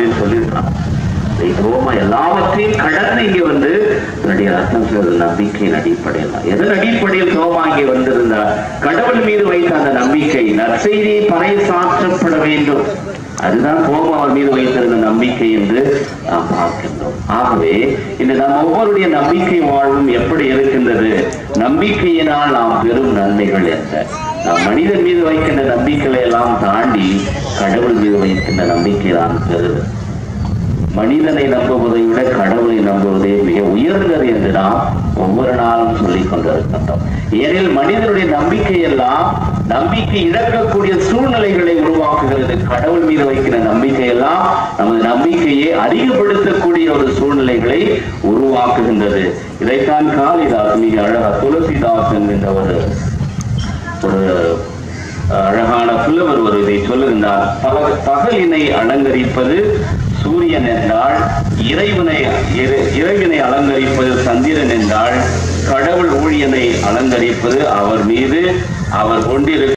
அப்படின்னு சொல்லியிருக்கான். தோமா எல்லாவற்றையும் கடந்து இங்க வந்து தன்னுடைய அர்த்தம் சொல்றது நம்பிக்கையின் அடிப்படையில். எதன் அடிப்படையில் தோமா இங்கே வந்திருந்தார்? கடவுள் மீது வைத்த அந்த நம்பிக்கை, நற்செய்தி பறைசாற்றப்பட வேண்டும், அதுதான் தோமா அவர் மீது வைத்திருந்த நம்பிக்கை என்று நாம் பார்க்கின்றோம். ஆகவே இந்த நம் ஒவ்வொருடைய நம்பிக்கை வாழ்வும் எப்படி இருக்கின்றது? நம்பிக்கையினால் நாம் பெறும் நன்மைகள் என்ன? நாம் மனிதன் மீது வைக்கின்ற நம்பிக்கைகளை எல்லாம் தாண்டி கடவுள் மீது வைக்கின்ற நம்பிக்கை தான் பெறுது. மனிதனை நம்புவதை விட கடவுளை நம்புவதே மிக உயர்ந்தது என்று நாம் ஒவ்வொரு நாளும் சொல்லிக் கொண்டிருக்கின்றோம். ஏனில் மனிதனுடைய நம்பிக்கை எல்லாம் நம்பிக்கை இழக்கக்கூடிய சூழ்நிலைகளை உருவாக்குகிறது. கடவுள் மீது வைக்கிற நம்பிக்கை எல்லாம் நமது நம்பிக்கையை அதிகப்படுத்தக்கூடிய ஒரு சூழ்நிலைகளை உருவாக்குகின்றது. இதைத்தான் காளிதாஸ் மிக அழகா, துளசிதாசன் என்ற ஒரு அழகான புலவர் ஒரு இதை சொல்லுகின்றார். பகலினை அலங்கரிப்பது சூரியன் என்றால், இறைவனை அலங்கரிப்பது சந்திரன் என்றால், கடவுள் ஊழியனை அலங்கரிப்பது அவர் மீது அவர் கொண்டிருக்கும்